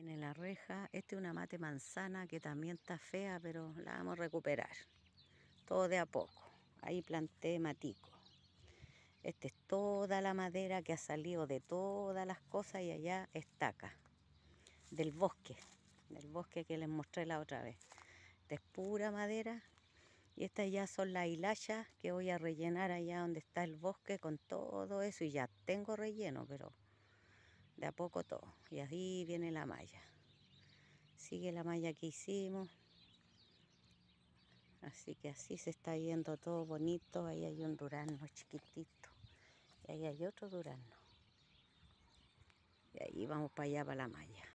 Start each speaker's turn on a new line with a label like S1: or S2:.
S1: Viene la reja. Esta es una mate manzana que también está fea, pero la vamos a recuperar. Todo de a poco. Ahí planté matico. Esta es toda la madera que ha salido de todas las cosas y allá estaca. Del bosque que les mostré la otra vez. Esta es pura madera. Y estas ya son las hilachas que voy a rellenar allá donde está el bosque con todo eso. Y ya tengo relleno, pero de a poco todo. Y ahí viene la malla. Sigue la malla que hicimos. Así que así se está yendo todo bonito. Ahí hay un durazno chiquitito. Y ahí hay otro durazno. Y ahí vamos para allá, para la malla.